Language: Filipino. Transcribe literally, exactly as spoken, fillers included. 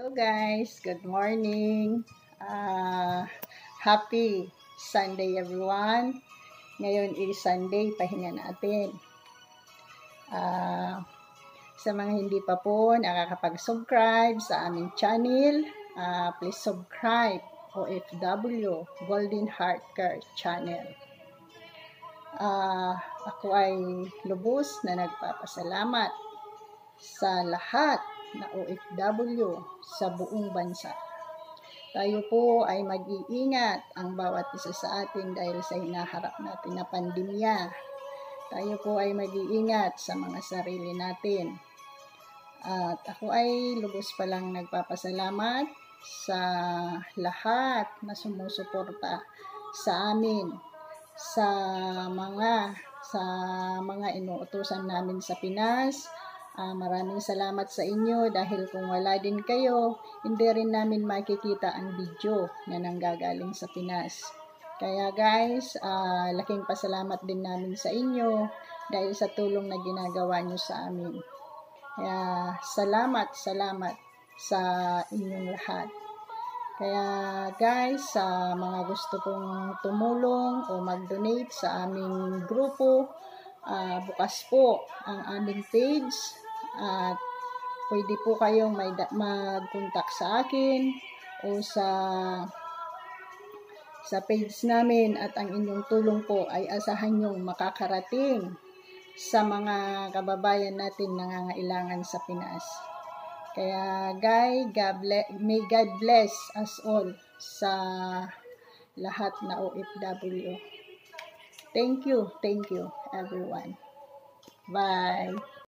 Hello guys, good morning. Uh, happy Sunday everyone. Ngayon is Sunday, pahinga natin. Uh, sa mga hindi pa po nakakapag-subscribe sa aming channel, uh, please subscribe O F W Golden Heart Care Channel. Uh, ako ay lubos na nagpapasalamat sa lahat na O F W sa buong bansa. Tayo po ay mag-iingat ang bawat isa sa atin dahil sa hinaharap natin na pandemya. Tayo po ay mag-iingat sa mga sarili natin. At ako ay lubos pa lang nagpapasalamat sa lahat na sumusuporta sa amin, sa mga sa mga inuutusan namin sa Pinas. Uh, maraming salamat sa inyo dahil kung wala din kayo, hindi rin namin makikita ang video na nanggagaling sa Pinas. Kaya guys, uh, laking pasalamat din namin sa inyo dahil sa tulong na ginagawa nyo sa amin. Kaya salamat, salamat sa inyong lahat. Kaya guys, sa mga gusto pong tumulong o mag-donate sa aming grupo, Uh, bukas po ang aming page at pwede po kayong mag-contact sa akin o sa sa page namin at ang inyong tulong po ay asahan nyong makakarating sa mga kababayan natin nangangailangan sa Pinas. Kaya guys, God bless, may God bless us all sa lahat na O F W. Thank you, thank you everyone. Bye.